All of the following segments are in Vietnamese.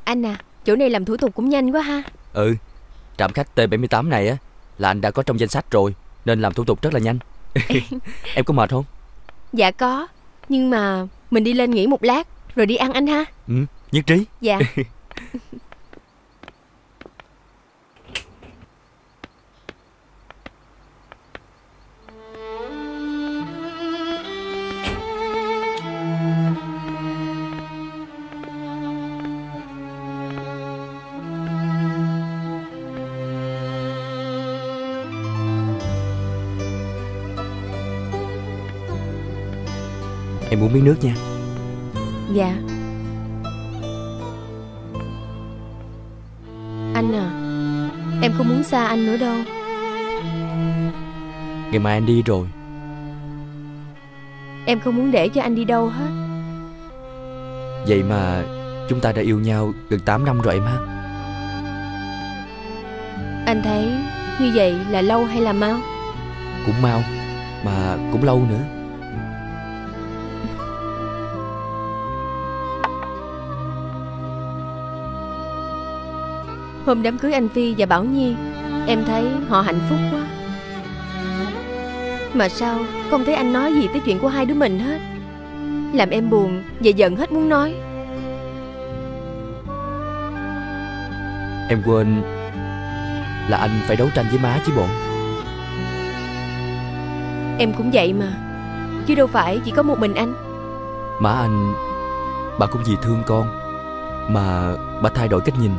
Anh à, chỗ này làm thủ tục cũng nhanh quá ha. Ừ, trạm khách T78 này á là anh đã có trong danh sách rồi, nên làm thủ tục rất là nhanh. Em có mệt không? Dạ có, nhưng mà mình đi lên nghỉ một lát rồi đi ăn anh ha. Ừ, nhất trí. Dạ. Em muốn miếng nước nha. Dạ. Anh à, em không muốn xa anh nữa đâu. Ngày mai anh đi rồi. Em không muốn để cho anh đi đâu hết. Vậy mà chúng ta đã yêu nhau gần 8 năm rồi em ha. Anh thấy như vậy là lâu hay là mau? Cũng mau, mà cũng lâu nữa. Hôm đám cưới anh Phi và Bảo Nhi, em thấy họ hạnh phúc quá. Mà sao không thấy anh nói gì tới chuyện của hai đứa mình hết? Làm em buồn và giận hết muốn nói. Em quên là anh phải đấu tranh với má chứ bộ. Em cũng vậy mà, chứ đâu phải chỉ có một mình anh. Má anh, bà cũng vì thương con mà bà thay đổi cách nhìn.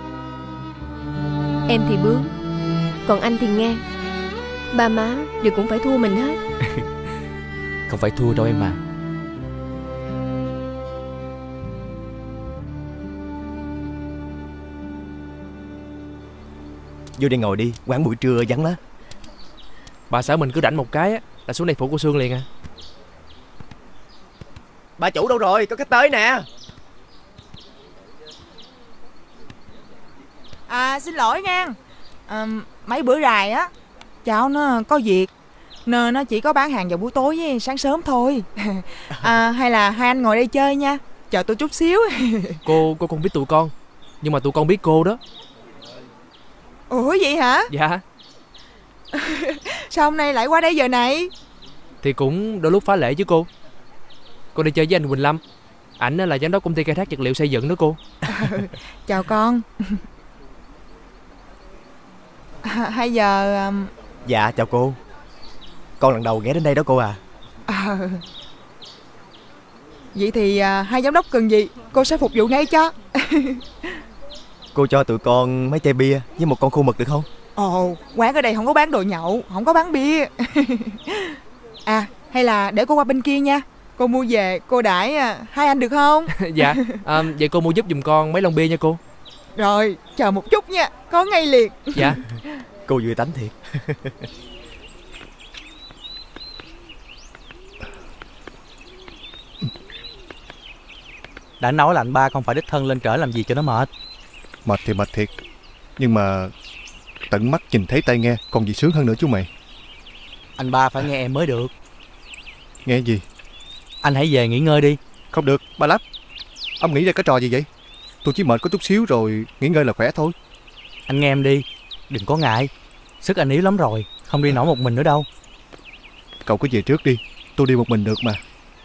Em thì bướng, còn anh thì ngang. Ba má đều cũng phải thua mình hết. Không phải thua đâu em mà. Vô đây ngồi đi, quán buổi trưa vắng lắm. Bà xã mình cứ rảnh một cái á là xuống đây phụ cô Sương liền à. Bà chủ đâu rồi, có cái tới nè. Xin lỗi nha. Mấy bữa rày á cháu nó có việc nên nó chỉ có bán hàng vào buổi tối với sáng sớm thôi. Hay là hai anh ngồi đây chơi nha, chờ tôi chút xíu. Cô không biết tụi con, nhưng mà tụi con biết cô đó. Ủa vậy hả? Dạ. Sao hôm nay lại qua đây giờ này? Thì cũng đôi lúc phá lệ chứ cô. Con đi chơi với anh Quỳnh Lâm. Ảnh là giám đốc công ty khai thác vật liệu xây dựng đó cô. Chào con. Hay giờ Dạ chào cô. Con lần đầu ghé đến đây đó cô à. Vậy thì hai giám đốc cần gì cô sẽ phục vụ ngay cho. Cô cho tụi con mấy chai bia với một con khô mực được không? Ồ, quán ở đây không có bán đồ nhậu, không có bán bia. Hay là để cô qua bên kia nha, cô mua về cô đãi hai anh được không? Dạ. Vậy cô mua giúp giùm con mấy lon bia nha cô. Rồi, chờ một chút nha, có ngay liền. Dạ. Cô vui tánh thiệt. Đã nói là anh ba không phải đích thân lên trển làm gì cho nó mệt. Mệt thì mệt thiệt, nhưng mà tận mắt nhìn thấy tai nghe còn gì sướng hơn nữa chú mày. Anh ba phải nghe em mới được. Nghe gì? Anh hãy về nghỉ ngơi đi. Không được, ba Láp. Ông nghĩ ra cái trò gì vậy? Tôi chỉ mệt có chút xíu rồi, nghỉ ngơi là khỏe thôi. Anh nghe em đi, đừng có ngại. Sức anh yếu lắm rồi, không đi nổi một mình nữa đâu. Cậu cứ về trước đi, tôi đi một mình được mà.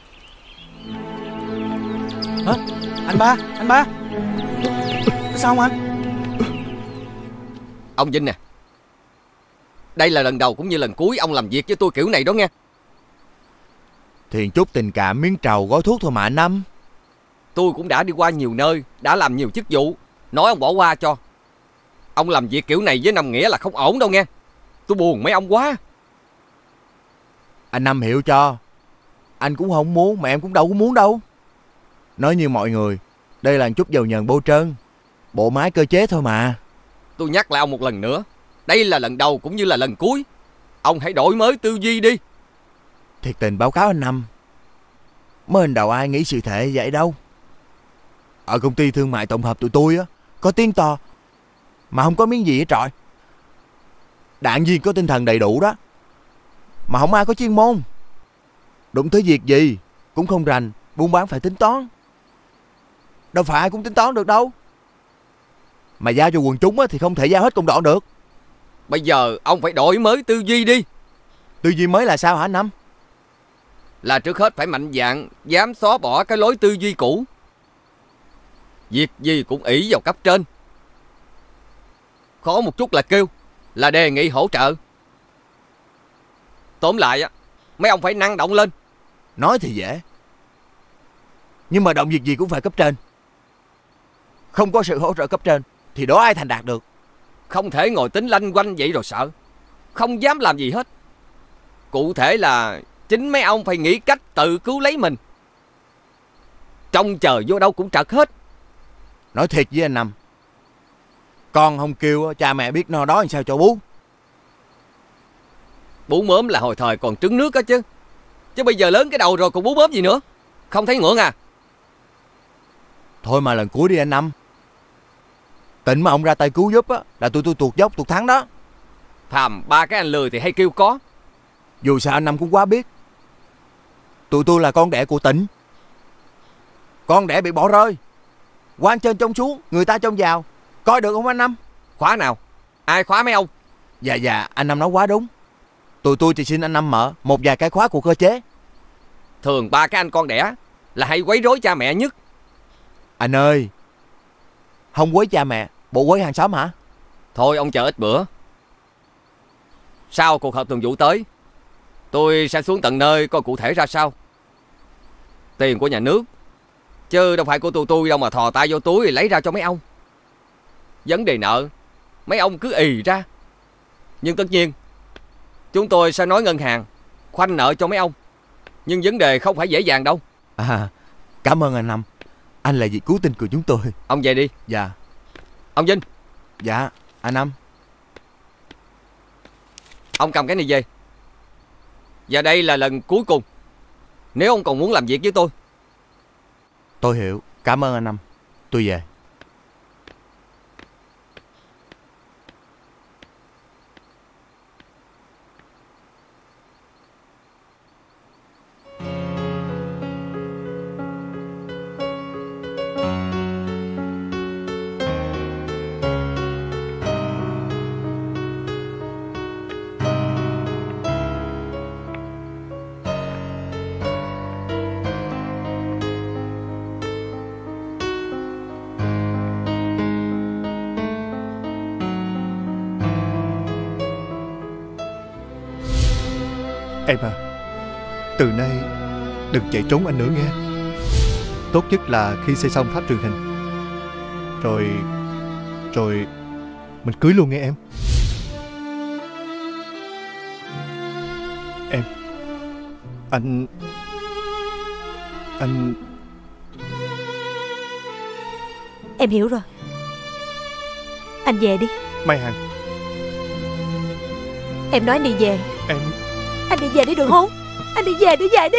Hả? Anh ba. Sao không anh? Ông Vinh nè, đây là lần đầu cũng như lần cuối ông làm việc với tôi kiểu này đó nghe. Thì chút tình cảm miếng trầu gói thuốc thôi mà anh Năm. Tôi cũng đã đi qua nhiều nơi, đã làm nhiều chức vụ, nói ông bỏ qua cho. Ông làm việc kiểu này với Năm Nghĩa là không ổn đâu nghe. Tôi buồn mấy ông quá. Anh Năm hiểu cho. Anh cũng không muốn mà em cũng đâu có muốn đâu. Nói như mọi người, đây là chút dầu nhờn bôi trơn, bộ máy cơ chế thôi mà. Tôi nhắc lại ông một lần nữa, đây là lần đầu cũng như là lần cuối. Ông hãy đổi mới tư duy đi. Thiệt tình báo cáo anh Năm, mới hình đầu ai nghĩ sự thể vậy đâu. Ở công ty thương mại tổng hợp tụi tôi á, có tiếng to mà không có miếng gì hết trọi. Đảng viên có tinh thần đầy đủ đó, mà không ai có chuyên môn. Đụng tới việc gì cũng không rành, buôn bán phải tính toán. Đâu phải ai cũng tính toán được đâu. Mà giao cho quần chúng thì không thể giao hết công đoạn được. Bây giờ ông phải đổi mới tư duy đi. Tư duy mới là sao hả anh Năm? Là trước hết phải mạnh dạn dám xóa bỏ cái lối tư duy cũ. Việc gì cũng ỷ vào cấp trên. Khó một chút là kêu, là đề nghị hỗ trợ. Tóm lại á, mấy ông phải năng động lên. Nói thì dễ, nhưng mà động việc gì cũng phải cấp trên. Không có sự hỗ trợ cấp trên thì đó ai thành đạt được. Không thể ngồi tính lanh quanh vậy rồi sợ, không dám làm gì hết. Cụ thể là chính mấy ông phải nghĩ cách tự cứu lấy mình. Trông chờ vô đâu cũng trật hết. Nói thiệt với anh Năm, con không kêu cha mẹ biết no đó làm sao cho bú. Bú mớm là hồi thời còn trứng nước á chứ. Chứ bây giờ lớn cái đầu rồi còn bú mớm gì nữa. Không thấy ngưỡng à? Thôi mà lần cuối đi anh Năm. Tỉnh mà ông ra tay cứu giúp á là tụi tôi tuột dốc tuột thắng đó. Phàm ba cái anh lười thì hay kêu có. Dù sao anh Năm cũng quá biết, tụi tôi là con đẻ của tỉnh. Con đẻ bị bỏ rơi, quan trên trông xuống, người ta trông vào. Coi được không anh Năm? Khóa nào? Ai khóa mấy ông? Dạ anh Năm nói quá đúng. Tụi tôi chỉ xin anh Năm mở một vài cái khóa của cơ chế. Thường ba cái anh con đẻ là hay quấy rối cha mẹ nhất. Anh ơi, không quấy cha mẹ, bộ quấy hàng xóm hả? Thôi ông chờ ít bữa. Sau cuộc họp thường vụ tới, tôi sẽ xuống tận nơi coi cụ thể ra sao. Tiền của nhà nước, chứ đâu phải của tụi tôi đâu mà thò tay vô túi lấy ra cho mấy ông. Vấn đề nợ, mấy ông cứ ì ra. Nhưng tất nhiên, chúng tôi sẽ nói ngân hàng khoanh nợ cho mấy ông. Nhưng vấn đề không phải dễ dàng đâu. Cảm ơn anh Năm. Anh là vị cứu tinh của chúng tôi. Ông về đi. Dạ. Ông Vinh. Dạ anh Năm. Ông cầm cái này về. Và đây là lần cuối cùng. Nếu ông còn muốn làm việc với tôi hiểu. Cảm ơn anh Năm. Tôi về. Em à, từ nay đừng chạy trốn anh nữa nghe. Tốt nhất là khi xây xong pháp truyền hình Rồi mình cưới luôn nghe em. Em, anh Em hiểu rồi. Anh về đi. Mai Hằng. Em nói anh đi về. Anh đi về đi được không? Anh đi về đi, về đi.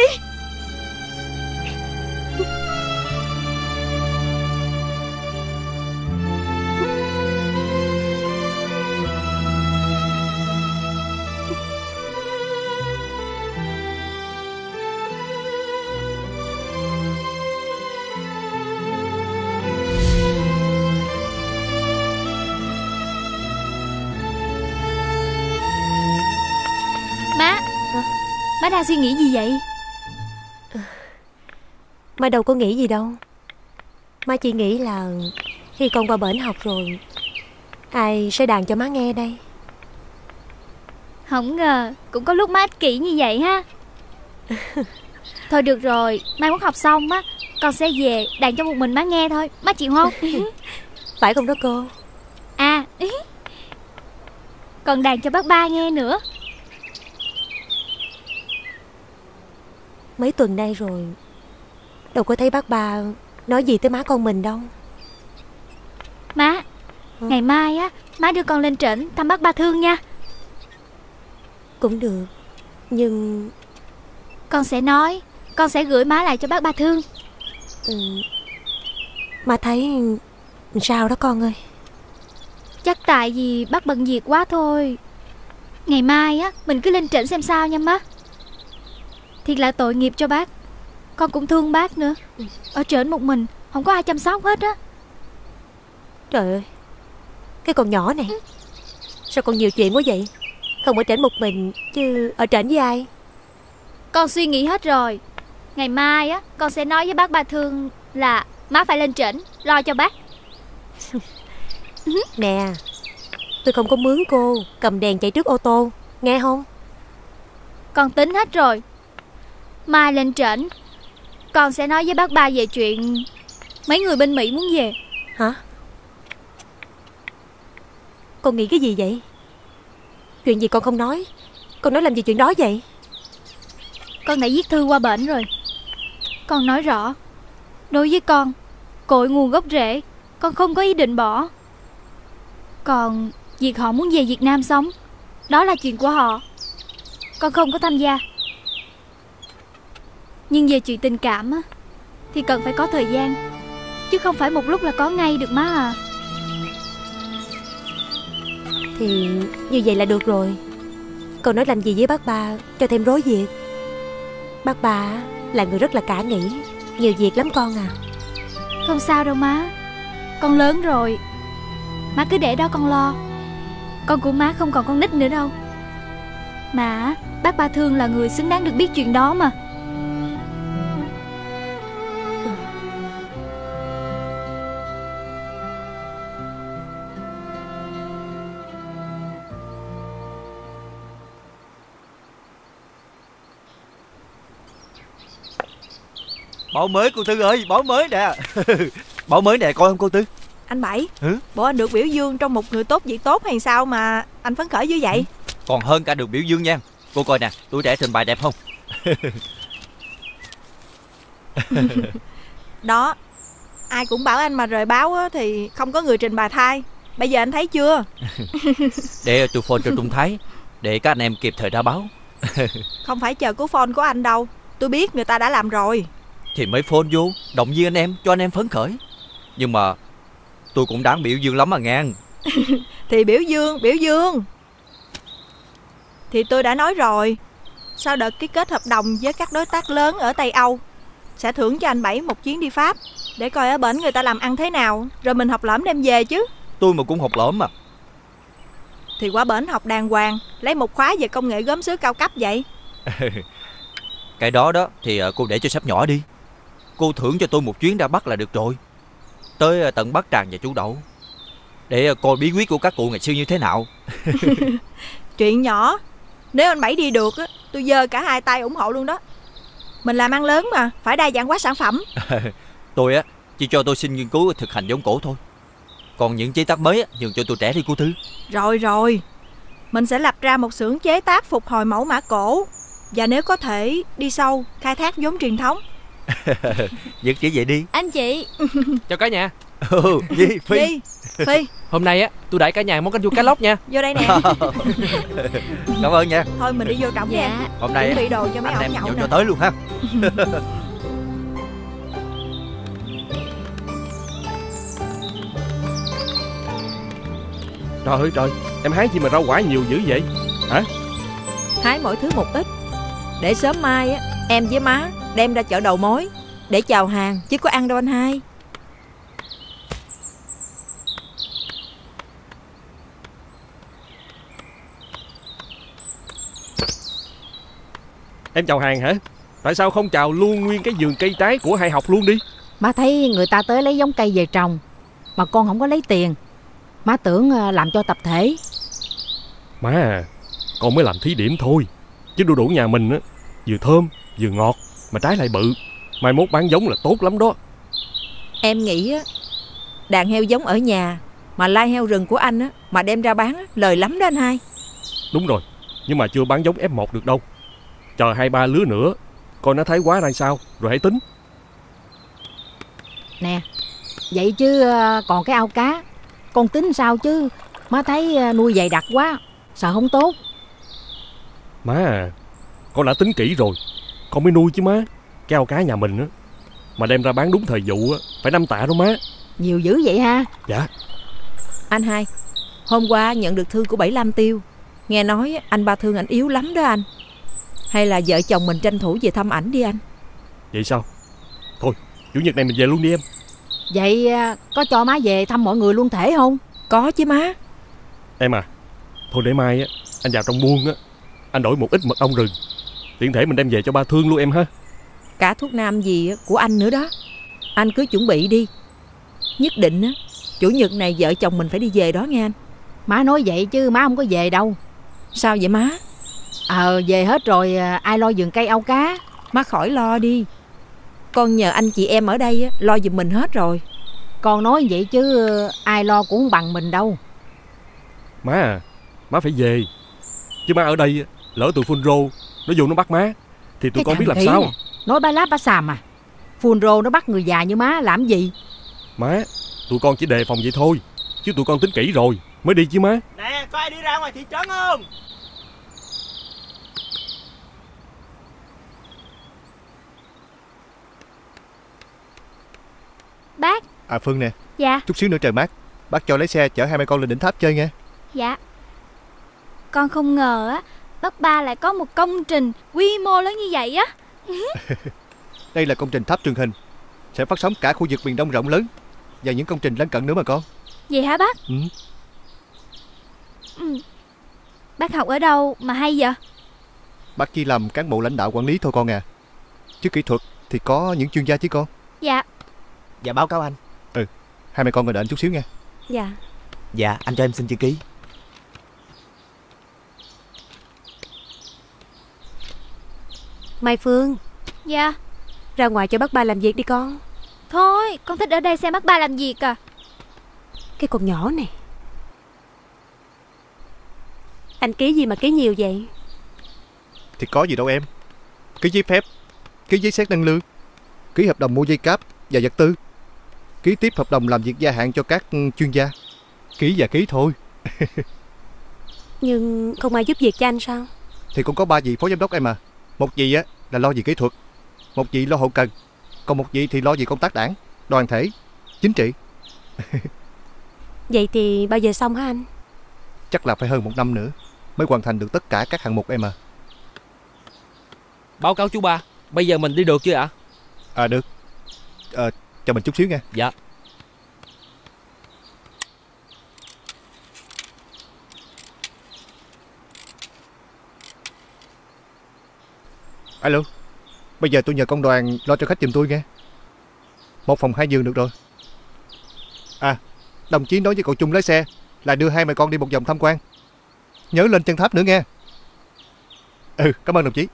Má đang suy nghĩ gì vậy? Má đâu có nghĩ gì đâu. Má chỉ nghĩ là khi con qua bển học rồi, ai sẽ đàn cho má nghe đây. Không ngờ cũng có lúc má ích kỷ như vậy ha. Thôi được rồi, mai muốn học xong á, con sẽ về đàn cho một mình má nghe thôi. Má chịu không? Phải không đó cô? À, còn đàn cho bác ba nghe nữa. Mấy tuần nay rồi, đâu có thấy bác ba nói gì tới má con mình đâu. Má, ngày mai á, má đưa con lên trển thăm bác Ba Thương nha. Cũng được, nhưng con sẽ nói, con sẽ gửi má lại cho bác Ba Thương. má thấy sao đó con ơi? Chắc tại vì bác bận việc quá thôi. Ngày mai á, mình cứ lên trển xem sao nha má. Thiệt là tội nghiệp cho bác. Con cũng thương bác nữa. Ở trển một mình, không có ai chăm sóc hết á. Trời ơi, Cái con nhỏ này, sao con nhiều chuyện quá vậy? Không ở trển một mình chứ ở trển với ai? Con suy nghĩ hết rồi. Ngày mai á, con sẽ nói với bác Ba Thương là má phải lên trển lo cho bác. Nè, tôi không có mướn cô cầm đèn chạy trước ô tô, nghe không? Con tính hết rồi. Mai lên trển, con sẽ nói với bác Ba về chuyện mấy người bên Mỹ muốn về. Hả? Con nghĩ cái gì vậy? Chuyện gì con không nói? Con nói làm gì chuyện đó vậy? Con đã viết thư qua bển rồi. Con nói rõ, đối với con, cội nguồn gốc rễ, con không có ý định bỏ. Còn việc họ muốn về Việt Nam sống, đó là chuyện của họ, con không có tham gia. Nhưng về chuyện tình cảm á, thì cần phải có thời gian, chứ không phải một lúc là có ngay được má à. Thì như vậy là được rồi. Con nói làm gì với bác Ba cho thêm rối việc. Bác Ba là người rất là cả nghĩ, nhiều việc lắm con à. Không sao đâu má, con lớn rồi, má cứ để đó con lo. Con của má không còn con nít nữa đâu. Mà bác Ba Thương là người xứng đáng được biết chuyện đó mà. Báo mới cô Tư ơi, báo mới nè. Báo mới nè, coi không cô Tư? Anh Bảy, Hử? bộ anh được biểu dương trong một người tốt việc tốt hay sao mà anh phấn khởi như vậy? Còn hơn cả được biểu dương nha. Cô coi nè, tôi trẻ trình bày đẹp không? Đó, ai cũng bảo anh mà rời báo á, thì không có người trình bày thay. Bây giờ anh thấy chưa? Để tôi phone cho Trung Thái, để các anh em kịp thời ra báo. Không phải chờ cú phone của anh đâu, tôi biết người ta đã làm rồi. Thì mới phone vô, động viên anh em, cho anh em phấn khởi. Nhưng mà tôi cũng đáng biểu dương lắm mà ngang. Thì biểu dương. Thì tôi đã nói rồi, sau đợt ký kết hợp đồng với các đối tác lớn ở Tây Âu, sẽ thưởng cho anh Bảy một chuyến đi Pháp, để coi ở bển người ta làm ăn thế nào, rồi mình học lỏm đem về chứ. Tôi mà cũng học lỏm mà. Thì qua bển học đàng hoàng, lấy một khóa về công nghệ gốm sứ cao cấp vậy. Cái đó thì cô để cho sắp nhỏ đi. Cô thưởng cho tôi một chuyến ra Bắc là được rồi. Tới tận Bắc Tràng và Chú Đậu, để coi bí quyết của các cụ ngày xưa như thế nào. Chuyện nhỏ, nếu anh Bảy đi được á, tôi giơ cả hai tay ủng hộ luôn đó. Mình làm ăn lớn mà, phải đa dạng hóa sản phẩm. Tôi chỉ cho tôi xin nghiên cứu thực hành giống cổ thôi. Còn những chế tác mới nhường cho tôi trẻ đi cô Tư. Rồi, mình sẽ lập ra một xưởng chế tác phục hồi mẫu mã cổ. Và nếu có thể đi sâu, khai thác vốn truyền thống. Giật chỉ vậy đi. Anh chị. Chào cả nhà. Phi. Hôm nay á, tôi đãi cả nhà món canh chua cá lóc nha. Vô đây nè. Cảm ơn nha. Thôi mình đi vô trọng nha. Hôm nay chuẩn bị đồ cho mấy anh ổng em nhậu nhậu nè. cho tới luôn ha. Trời ơi trời, em hái gì mà rau quả nhiều dữ vậy hả? Hái mỗi thứ một ít, để sớm mai á, em với má đem ra chợ đầu mối để chào hàng, chứ có ăn đâu anh hai. Em chào hàng hả? Tại sao không chào luôn nguyên cái vườn cây trái của hai học luôn đi? Má thấy người ta tới lấy giống cây về trồng, mà con không có lấy tiền. Má tưởng làm cho tập thể. Má à, con mới làm thí điểm thôi. Chứ đu đủ nhà mình á, vừa thơm vừa ngọt, mà trái lại bự. Mai mốt bán giống là tốt lắm đó. Em nghĩ á, đàn heo giống ở nhà mà lai heo rừng của anh á, mà đem ra bán á, lời lắm đó anh hai. Đúng rồi, nhưng mà chưa bán giống F1 được đâu. Chờ 2-3 lứa nữa, coi nó thái quá ra sao, rồi hãy tính. Nè, vậy chứ còn cái ao cá, con tính sao chứ? Má thấy nuôi dày đặc quá, sợ không tốt. Má à, con đã tính kỹ rồi, con mới nuôi chứ má. Cái ao cá nhà mình á, mà đem ra bán đúng thời vụ á, phải 5 tạ đó má. Nhiều dữ vậy ha? Dạ. Anh hai, hôm qua nhận được thư của 75 Tiêu. Nghe nói anh Ba Thương ảnh yếu lắm đó anh. Hay là vợ chồng mình tranh thủ về thăm ảnh đi anh? Vậy sao? Thôi, chủ nhật này mình về luôn đi em. Vậy có cho má về thăm mọi người luôn thể không? Có chứ má. Em à, thôi để mai á anh vào trong buôn á, anh đổi một ít mật ong rừng, tiện thể mình đem về cho ba Thương luôn em ha. Cả thuốc nam gì của anh nữa đó. Anh cứ chuẩn bị đi. Nhất định á, chủ nhật này vợ chồng mình phải đi về đó nghe anh. Má nói vậy chứ má không có về đâu. Sao vậy má? Về hết rồi, ai lo vườn cây ao cá. Má khỏi lo đi. Con nhờ anh chị em ở đây á, lo giùm mình hết rồi. Con nói vậy chứ ai lo cũng không bằng mình đâu. Má à, má phải về. Chứ má ở đây lỡ tụi phun rô nó vô nó bắt má thì tụi con biết làm sao. Nói ba láp ba xàm à. Phun rô nó bắt người già như má làm gì? Má, tụi con chỉ đề phòng vậy thôi, chứ tụi con tính kỹ rồi mới đi chứ má. Nè, có ai đi ra ngoài thị trấn không? Bác. Phương nè. Dạ. Chút xíu nữa trời mát, bác cho lấy xe chở hai mẹ con lên đỉnh tháp chơi nghe. Dạ. Con không ngờ á, bác Ba lại có một công trình quy mô lớn như vậy á. Đây là công trình tháp truyền hình, sẽ phát sóng cả khu vực miền Đông rộng lớn và những công trình lân cận nữa mà con. Vậy hả bác? Bác học ở đâu mà hay vậy? Bác chỉ làm cán bộ lãnh đạo quản lý thôi con à. Chứ kỹ thuật thì có những chuyên gia chứ con. Dạ. Dạ báo cáo anh. Hai mẹ con ngồi đợi anh chút xíu nha. Dạ. Dạ, anh cho em xin chữ ký. Mai Phương. Dạ. Ra ngoài cho bác Ba làm việc đi con. Thôi, con thích ở đây xem bác Ba làm việc à. Cái con nhỏ này. Anh ký gì mà ký nhiều vậy? Thì có gì đâu em. Ký giấy phép, ký giấy xét nâng lương, ký hợp đồng mua dây cáp và vật tư, ký tiếp hợp đồng làm việc gia hạn cho các chuyên gia. Ký và ký thôi. Nhưng không ai giúp việc cho anh sao? Thì cũng có 3 vị phó giám đốc em à. Một vị á là lo về kỹ thuật, một vị lo hậu cần, còn một vị thì lo về công tác đảng, đoàn thể, chính trị. Vậy thì bao giờ xong hả anh? Chắc là phải hơn 1 năm nữa mới hoàn thành được tất cả các hạng mục em à. Báo cáo chú Ba, bây giờ mình đi được chưa ạ? Được. Chờ mình chút xíu nha. Dạ. Alo. Bây giờ tôi nhờ công đoàn lo cho khách giùm tôi nghe. 1 phòng 2 giường được rồi. Đồng chí nói với cậu Trung lái xe là đưa hai mẹ con đi một vòng tham quan. Nhớ lên chân tháp nữa nghe. Cảm ơn đồng chí.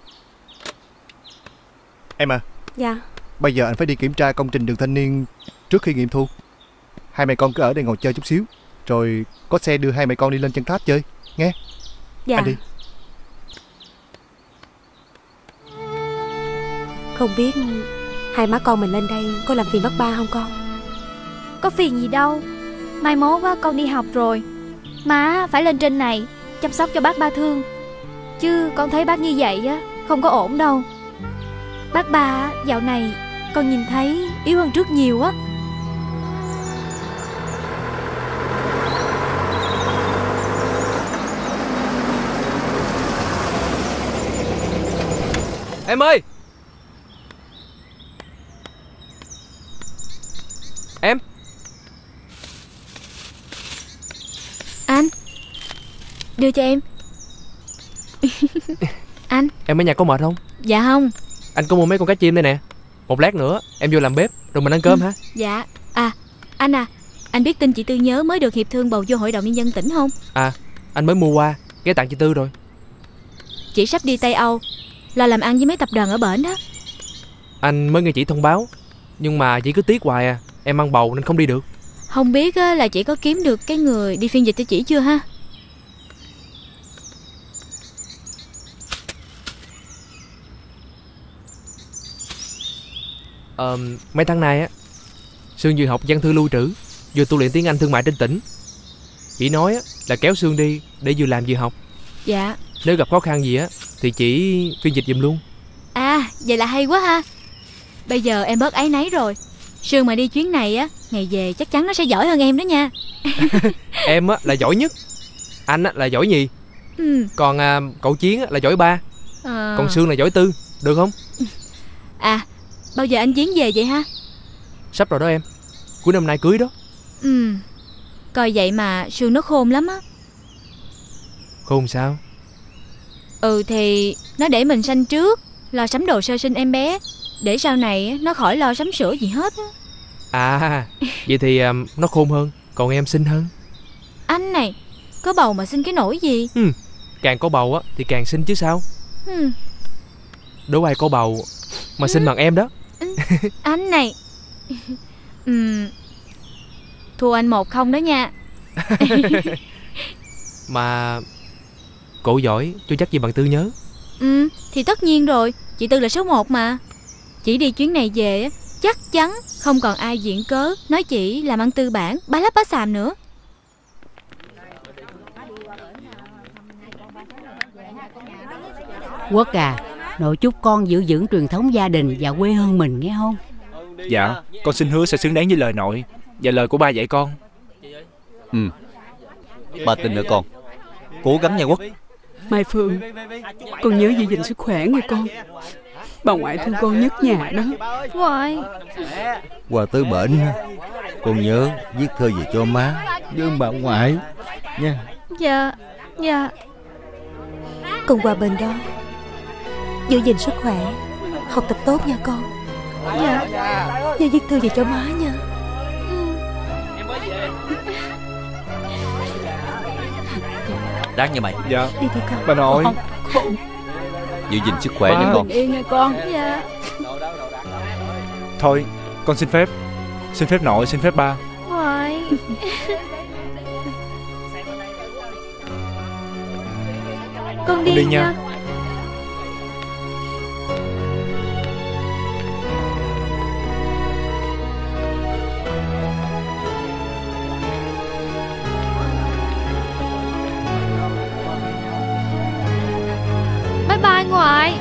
Em à. Dạ. Bây giờ anh phải đi kiểm tra công trình đường thanh niên trước khi nghiệm thu. Hai mẹ con cứ ở đây ngồi chơi chút xíu, rồi có xe đưa hai mẹ con đi lên chân tháp chơi nghe. Dạ. Anh đi. Không biết hai má con mình lên đây có làm phiền bác Ba không con? Có phiền gì đâu. Mai mốt á, con đi học rồi, má phải lên trên này chăm sóc cho bác Ba Thương. Chứ con thấy bác như vậy á, không có ổn đâu. Bác Ba dạo này con nhìn thấy yếu hơn trước nhiều á. Em ơi. Em. Anh, đưa cho em. Anh. Em ở nhà có mệt không? Dạ không. Anh có mua mấy con cá chim đây nè. Một lát nữa em vô làm bếp rồi mình ăn cơm ha. Dạ. Anh biết tin chị Tư Nhớ mới được hiệp thương bầu vô hội đồng nhân dân tỉnh không? Anh mới mua qua, ghé tặng chị Tư rồi. Chị sắp đi Tây Âu, lo làm ăn với mấy tập đoàn ở bển đó. Anh mới nghe chị thông báo, nhưng mà chị cứ tiếc hoài à. Em mang bầu nên không đi được. Không biết là chị có kiếm được cái người đi phiên dịch cho chị chưa ha? Mấy tháng nay á, Sương vừa học văn thư lưu trữ, vừa tu luyện tiếng Anh thương mại trên tỉnh. Chị nói á, là kéo Sương đi để vừa làm vừa học. Dạ. Nếu gặp khó khăn gì á thì chị phiên dịch giùm luôn. Vậy là hay quá ha. Bây giờ em bớt áy náy rồi. Sương mà đi chuyến này á, ngày về chắc chắn nó sẽ giỏi hơn em đó nha. Em á là giỏi nhất, anh á là giỏi nhì. Còn cậu Chiến á là giỏi ba. Còn Sương là giỏi tư, được không? Bao giờ anh Chiến về vậy ha? Sắp rồi đó em, cuối năm nay cưới đó. Coi vậy mà Sương nó khôn lắm á. Khôn sao? Thì nó để mình sanh trước, lo sắm đồ sơ sinh em bé, để sau này nó khỏi lo sắm sửa gì hết á. À, vậy thì nó khôn hơn, còn em xinh hơn. Anh này, có bầu mà xinh cái nỗi gì? Càng có bầu á thì càng xinh chứ sao. Đố ai có bầu mà xinh bằng em đó. Anh này. Thua anh 1-0 đó nha. Mà cổ giỏi, tôi chắc gì bằng Tư nhớ. Thì tất nhiên rồi, chị Tư là số 1 mà. Chị đi chuyến này về chắc chắn không còn ai viện cớ nói chị làm ăn tư bản, bá lắp bá xàm nữa. Quốc à, nội chúc con giữ vững truyền thống gia đình và quê hương mình nghe không? Dạ, con xin hứa sẽ xứng đáng với lời nội và lời của ba dạy con. Ba tin nữa con. Cố gắng nha Quốc. Mai Phương, con nhớ giữ gìn sức khỏe nghe con. Bà ngoại thương con nhất nhà đó. Ngoại. Qua tới bển con nhớ viết thơ về cho má với bà ngoại nha. Dạ. Con qua bên đó giữ gìn sức khỏe, học tập tốt nha con. Dạ. Và viết thư về cho má nha. Đáng nha mày. Dạ. Đi đi con. Bà nội. Giữ gìn sức khỏe nha con. Yên nghe con. Dạ. Thôi, con xin phép. Xin phép nội, xin phép ba. Ngoại. Con đi nha. Bye bye ngoại.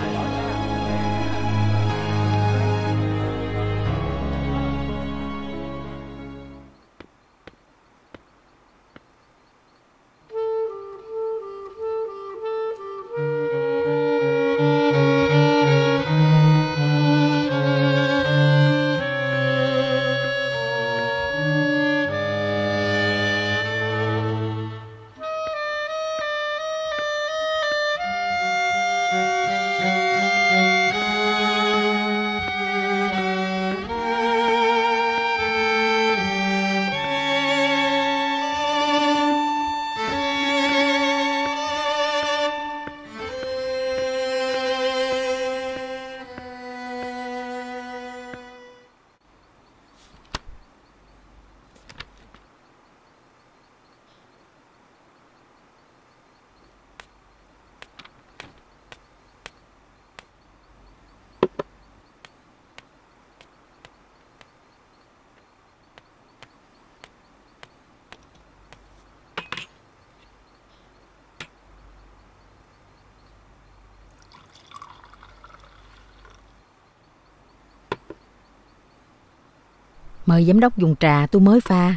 Mời giám đốc dùng trà tôi mới pha.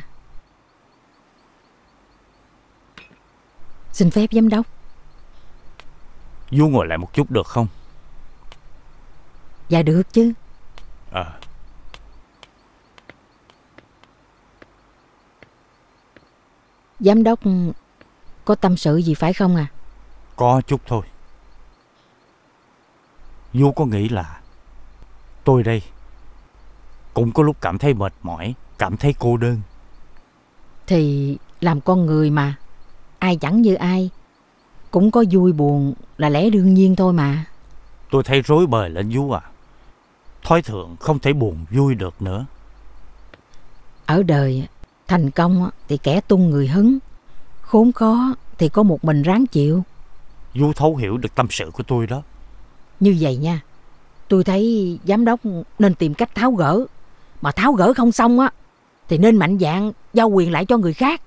Xin phép giám đốc. Vú ngồi lại một chút được không? Dạ được chứ. Giám đốc có tâm sự gì phải không à? Có chút thôi. Vú có nghĩ là tôi đây cũng có lúc cảm thấy mệt mỏi, cảm thấy cô đơn. Thì làm con người mà, ai chẳng như ai, cũng có vui buồn là lẽ đương nhiên thôi mà. Tôi thấy rối bời lên vú à. Thói thường không thể buồn vui được nữa. Ở đời thành công thì kẻ tung người hứng, khốn khó thì có một mình ráng chịu. Vú thấu hiểu được tâm sự của tôi đó. Như vậy nha, tôi thấy giám đốc nên tìm cách tháo gỡ. Mà tháo gỡ không xong á thì nên mạnh dạn giao quyền lại cho người khác.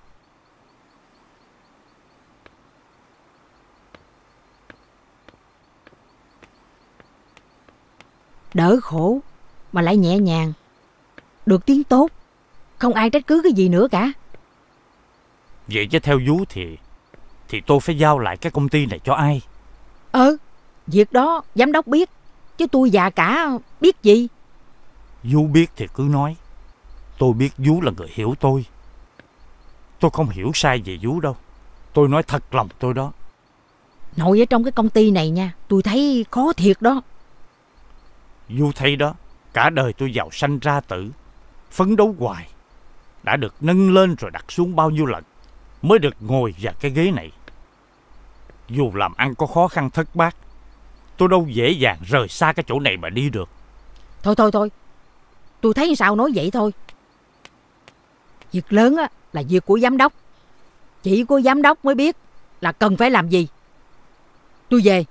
Đỡ khổ mà lại nhẹ nhàng, được tiếng tốt, không ai trách cứ cái gì nữa cả. Vậy chứ theo vú thì tôi phải giao lại cái công ty này cho ai? Việc đó giám đốc biết, chứ tôi già cả biết gì. Vú biết thì cứ nói. Tôi biết vú là người hiểu tôi. Tôi không hiểu sai về Vú đâu. Tôi nói thật lòng tôi đó. Nội ở trong cái công ty này nha, tôi thấy khó thiệt đó. Vú thấy đó, cả đời tôi giàu sanh ra tử, phấn đấu hoài, đã được nâng lên rồi đặt xuống bao nhiêu lần mới được ngồi vào cái ghế này. Dù làm ăn có khó khăn thất bát, tôi đâu dễ dàng rời xa cái chỗ này mà đi được. Thôi, tôi thấy sao nói vậy thôi. Việc lớn á là việc của giám đốc. Chỉ có giám đốc mới biết là cần phải làm gì. Tôi về.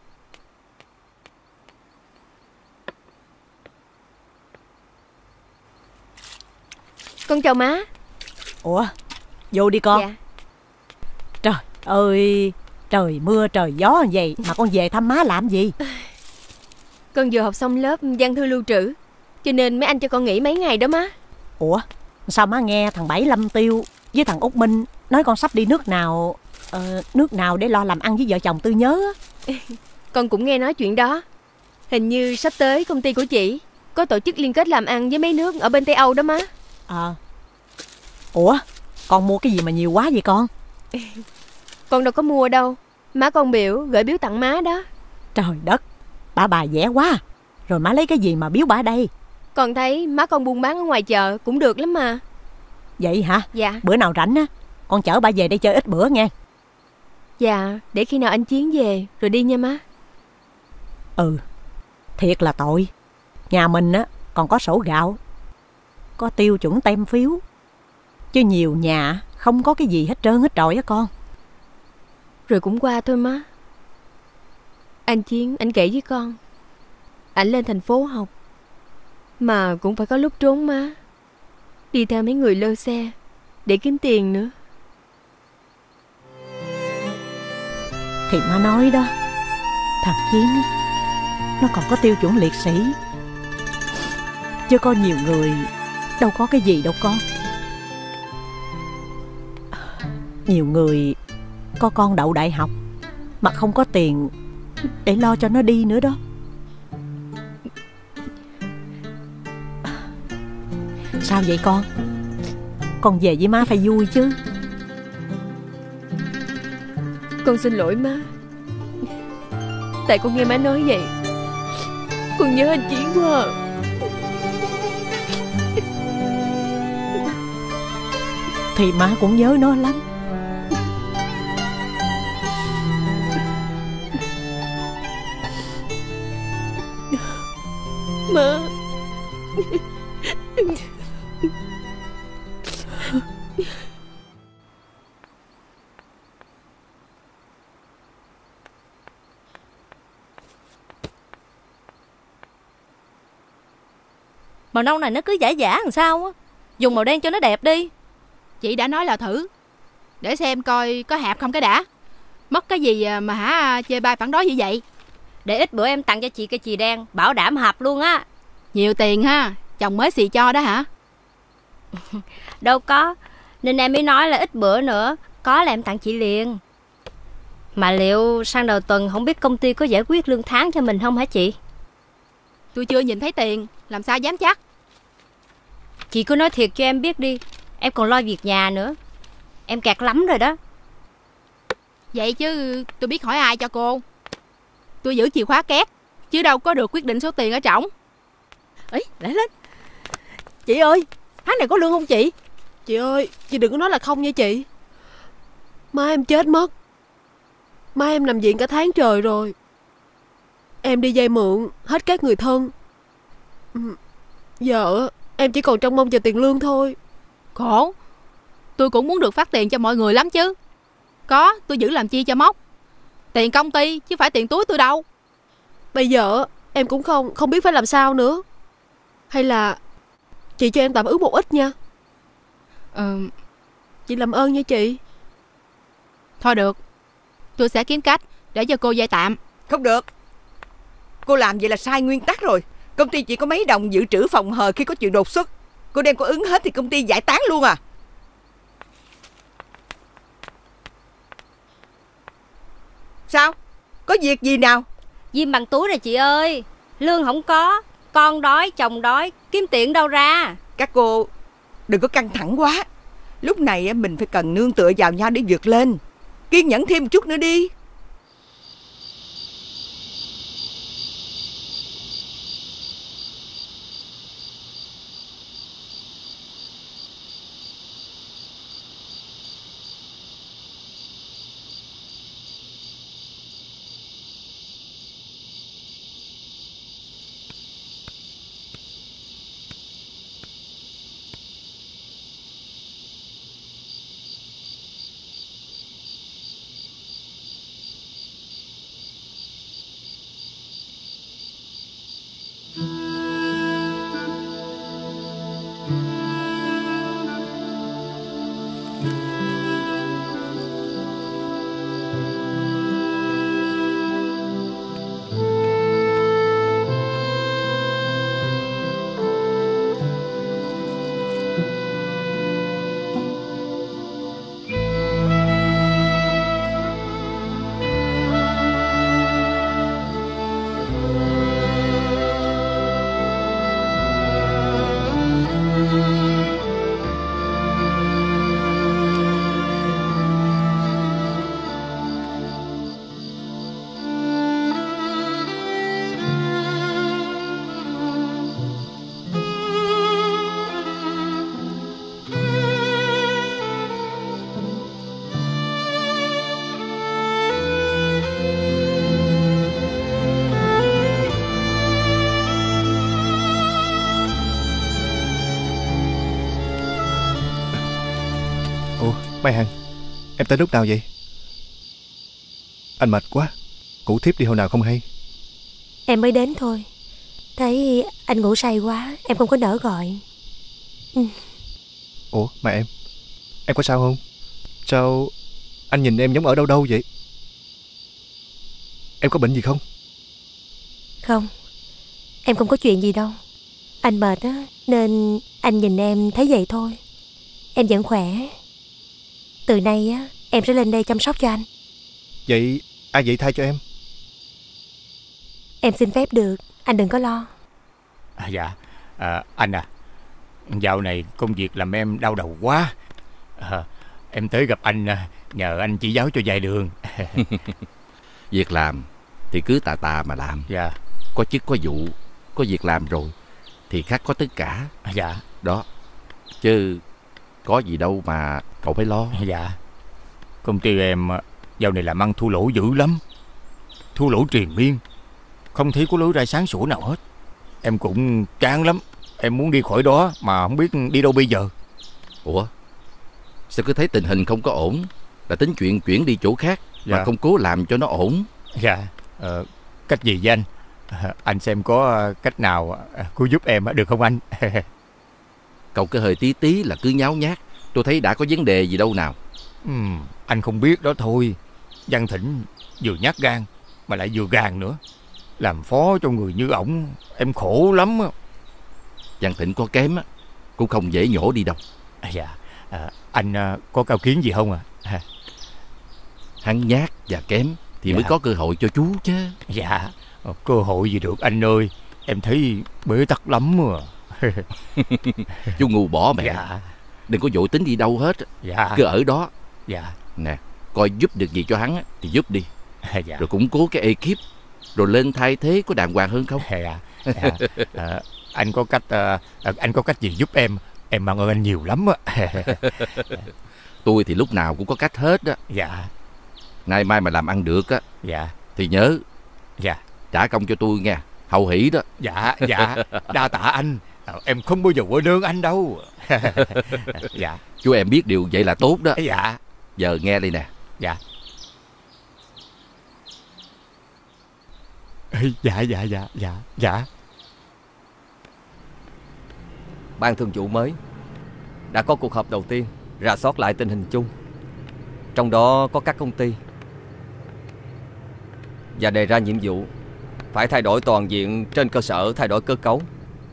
Con chào má. Ủa, vô đi con. Dạ. Trời ơi, trời mưa trời gió vậy mà con về thăm má làm gì? Con vừa học xong lớp văn thư lưu trữ, cho nên mấy anh cho con nghỉ mấy ngày đó má. Ủa, sao má nghe thằng Bảy Lâm Tiêu với thằng Út Minh nói con sắp đi nước nào để lo làm ăn với vợ chồng Tư Nhớ á? Con cũng nghe nói chuyện đó. Hình như sắp tới công ty của chị có tổ chức liên kết làm ăn với mấy nước ở bên Tây Âu đó má. Ủa, con mua cái gì mà nhiều quá vậy con? Con đâu có mua đâu, má con biểu gửi biếu tặng má đó. Trời đất, bà dễ quá. Rồi má lấy cái gì mà biếu bà đây? Con thấy má con buôn bán ở ngoài chợ cũng được lắm mà. Vậy hả? Dạ. Bữa nào rảnh á, con chở bà về đây chơi ít bữa nghe. Dạ, để khi nào anh Chiến về rồi đi nha má. Thiệt là tội. Nhà mình á còn có sổ gạo, có tiêu chuẩn tem phiếu, chứ nhiều nhà không có cái gì hết trơn hết trọi á con. Rồi cũng qua thôi má. Anh Chiến, anh kể với con, ảnh lên thành phố học mà cũng phải có lúc trốn má, đi theo mấy người lơ xe để kiếm tiền nữa. Thì má nói đó, thằng Chiến á, nó còn có tiêu chuẩn liệt sĩ, chứ có nhiều người đâu có cái gì đâu con. Nhiều người có con đậu đại học mà không có tiền để lo cho nó đi nữa đó. Sao vậy con? Con về với má phải vui chứ. Con xin lỗi má. Tại con nghe má nói vậy, con nhớ anh Chiến quá à. Thì má cũng nhớ nó lắm. Má. Màu nâu này nó cứ giả giả làm sao á. Dùng màu đen cho nó đẹp đi. Chị đã nói là thử, để xem coi có hạp không cái đã. Mất cái gì mà hả chê bai phản đối như vậy. Để ít bữa em tặng cho chị cây chì đen, bảo đảm hạp luôn á. Nhiều tiền ha, chồng mới xì cho đó hả? Đâu có, nên em mới nói là ít bữa nữa có là em tặng chị liền. Mà liệu sang đầu tuần không biết công ty có giải quyết lương tháng cho mình không hả chị? Tôi chưa nhìn thấy tiền, làm sao dám chắc. Chị cứ nói thiệt cho em biết đi, em còn lo việc nhà nữa. Em kẹt lắm rồi đó. Vậy chứ tôi biết hỏi ai cho cô. Tôi giữ chìa khóa két, chứ đâu có được quyết định số tiền ở trỏng. Ấy, lại lên. Chị ơi, tháng này có lương không chị? Chị ơi, chị đừng có nói là không nha chị. Má em chết mất. Má em nằm viện cả tháng trời rồi. Em đi vay mượn hết các người thân. Giờ em chỉ còn trông mong chờ tiền lương thôi. Khổ. Tôi cũng muốn được phát tiền cho mọi người lắm chứ. Có, tôi giữ làm chi cho móc. Tiền công ty chứ phải tiền túi tôi đâu. Bây giờ em cũng không biết phải làm sao nữa. Hay là chị cho em tạm ứng một ít nha. Chị làm ơn nha chị. Thôi được, tôi sẽ kiếm cách để cho cô vay tạm. Không được. Cô làm vậy là sai nguyên tắc rồi. Công ty chỉ có mấy đồng dự trữ phòng hờ khi có chuyện đột xuất. Cô đem có ứng hết thì công ty giải tán luôn à. Sao? Có việc gì nào? Diêm bằng túi rồi chị ơi. Lương không có, con đói, chồng đói, kiếm tiền đâu ra. Các cô đừng có căng thẳng quá. Lúc này mình phải cần nương tựa vào nhau để vượt lên. Kiên nhẫn thêm một chút nữa đi. Mai Hằng, em tới lúc nào vậy? Anh mệt quá, ngủ thiếp đi hồi nào không hay. Em mới đến thôi. Thấy anh ngủ say quá, em không có nỡ gọi. Ủa mà em có sao không? Sao anh nhìn em giống ở đâu đâu vậy? Em có bệnh gì không? Không, em không có chuyện gì đâu. Anh mệt á, nên anh nhìn em thấy vậy thôi. Em vẫn khỏe. Từ nay á, em sẽ lên đây chăm sóc cho anh. Vậy ai vậy thay cho em? Em xin phép được, anh đừng có lo. Dạ, anh à, dạo này công việc làm em đau đầu quá. Em tới gặp anh nhờ anh chỉ giáo cho vài đường. Việc làm thì cứ tà tà mà làm. Dạ. Có chức có vụ, có việc làm rồi thì khác có tất cả. Dạ. Đó, chứ có gì đâu mà cậu phải lo. Dạ. Công ty em dạo này làm ăn thua lỗ dữ lắm. Thua lỗ triền miên, không thấy có lối ra sáng sủa nào hết. Em cũng chán lắm. Em muốn đi khỏi đó mà không biết đi đâu bây giờ. Ủa, sao cứ thấy tình hình không có ổn là tính chuyện chuyển đi chỗ khác mà không cố làm cho nó ổn? Dạ, cách gì với anh? Anh xem có cách nào cứu giúp em được không anh? Cậu cứ hơi tí tí là cứ nháo nhác. Tôi thấy đã có vấn đề gì đâu nào. Anh không biết đó thôi. Văn Thỉnh vừa nhát gan mà lại vừa gàn nữa. Làm phó cho người như ổng em khổ lắm. Văn Thỉnh có kém cũng không dễ nhổ đi đâu. Dạ, anh có cao kiến gì không à? Hắn nhát và kém thì mới có cơ hội cho chú chứ. Dạ, cơ hội gì được anh ơi. Em thấy bế tắc lắm mà. Chú ngu bỏ mẹ. Dạ. Đừng có vội tính đi đâu hết. Dạ. Cứ ở đó. Dạ. Nè, coi giúp được gì cho hắn thì giúp đi. Dạ. Rồi củng cố cái ekip, rồi lên thay thế có đàng hoàng hơn không? Dạ. Anh có cách gì giúp em mang ơn anh nhiều lắm á. Tôi thì lúc nào cũng có cách hết á. Dạ. Nay mai mà làm ăn được á, dạ, thì nhớ dạ trả công cho tôi nghe, hậu hỷ đó. Dạ, dạ, đa tạ anh. Em không bao giờ quên ơn anh đâu. Dạ. Chú em biết điều vậy là tốt đó. Dạ. Giờ nghe đây nè. Dạ. Dạ. Dạ. Ban thường vụ mới đã có cuộc họp đầu tiên rà soát lại tình hình chung, trong đó có các công ty, và đề ra nhiệm vụ phải thay đổi toàn diện trên cơ sở thay đổi cơ cấu,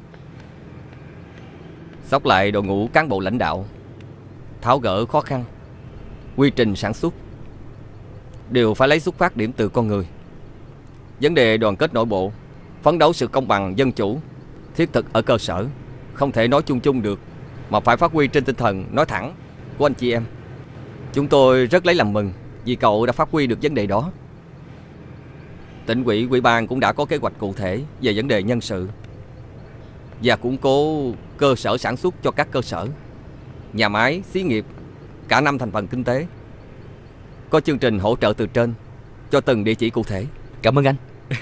xốc lại đội ngũ cán bộ lãnh đạo, tháo gỡ khó khăn. Quy trình sản xuất đều phải lấy xuất phát điểm từ con người. Vấn đề đoàn kết nội bộ, phấn đấu sự công bằng dân chủ, thiết thực ở cơ sở, không thể nói chung chung được, mà phải phát huy trên tinh thần nói thẳng, của anh chị em. Chúng tôi rất lấy làm mừng vì cậu đã phát huy được vấn đề đó. Tỉnh ủy, ủy ban cũng đã có kế hoạch cụ thể về vấn đề nhân sự và củng cố cơ sở sản xuất cho các cơ sở, nhà máy, xí nghiệp, cả 5 thành phần kinh tế. Có chương trình hỗ trợ từ trên cho từng địa chỉ cụ thể. Cảm ơn anh.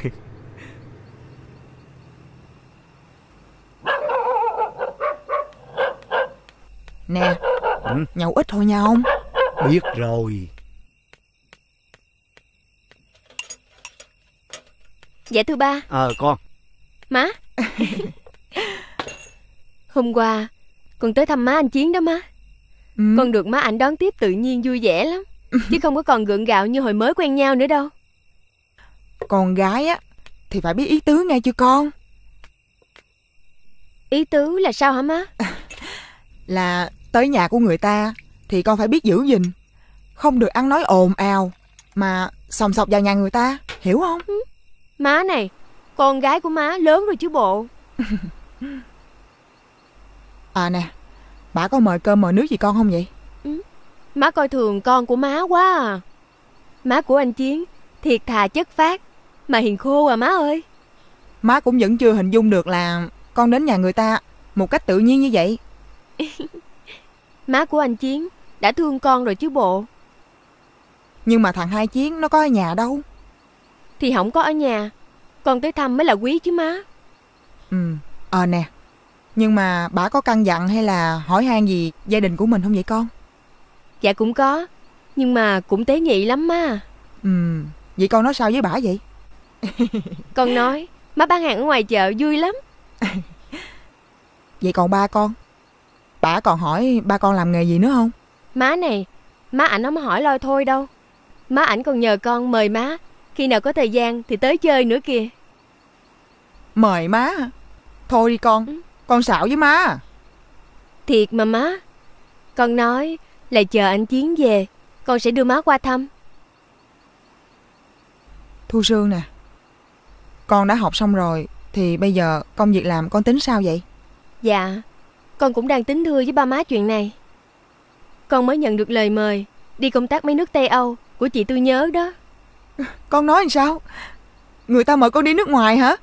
Nè, nhậu ít thôi nha ông. Biết rồi. Dạ thưa ba. Con. Má. Hôm qua con tới thăm má anh Chiến đó má. Con được má ảnh đón tiếp tự nhiên vui vẻ lắm. Chứ không có còn gượng gạo như hồi mới quen nhau nữa đâu. Con gái á thì phải biết ý tứ nghe chưa con. Ý tứ là sao hả má? Là tới nhà của người ta thì con phải biết giữ gìn, không được ăn nói ồn ào mà xòng xọc vào nhà người ta, hiểu không? Má này, con gái của má lớn rồi chứ bộ. À nè, bà có mời cơm mời nước gì con không vậy? Má coi thường con của má quá à. Má của anh Chiến thiệt thà chất phác mà hiền khô à má ơi. Má cũng vẫn chưa hình dung được là con đến nhà người ta một cách tự nhiên như vậy. Má của anh Chiến đã thương con rồi chứ bộ. Nhưng mà thằng Hai Chiến nó có ở nhà đâu. Thì không có ở nhà, con tới thăm mới là quý chứ má. Nè, nhưng mà bà có căn dặn hay là hỏi han gì gia đình của mình không vậy con? Dạ cũng có, nhưng mà cũng tế nhị lắm má. Vậy con nói sao với bà vậy? Con nói má bán hàng ở ngoài chợ vui lắm. Vậy còn ba con? Bà còn hỏi ba con làm nghề gì nữa không? Má này, má ảnh không hỏi lôi thôi đâu. Má ảnh còn nhờ con mời má khi nào có thời gian thì tới chơi nữa kìa. Mời má? Thôi đi con xạo với má. Thiệt mà má. Con nói là chờ anh Chiến về con sẽ đưa má qua thăm. Thu Sương nè, con đã học xong rồi thì bây giờ công việc làm con tính sao vậy? Dạ, con cũng đang tính thưa với ba má chuyện này. Con mới nhận được lời mời đi công tác mấy nước Tây Âu của chị Tư Nhớ đó. Con nói làm sao? Người ta mời con đi nước ngoài hả?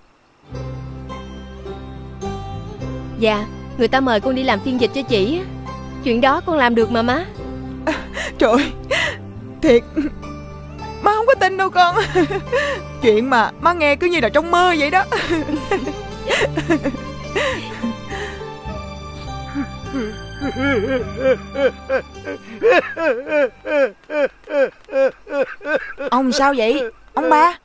Dạ, người ta mời con đi làm phiên dịch cho chị. Chuyện đó con làm được mà má. Trời ơi, thiệt má không có tin đâu con. Chuyện mà má nghe cứ như là trong mơ vậy đó. Ông sao vậy? Ông ba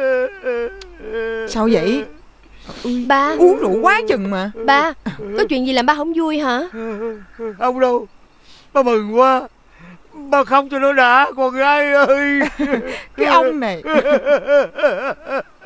sao vậy? Ba uống rượu quá chừng mà. Ba, có chuyện gì làm ba không vui hả? Không đâu, ba mừng quá. Ba khóc cho nó đã con gái ơi. Cái ông này.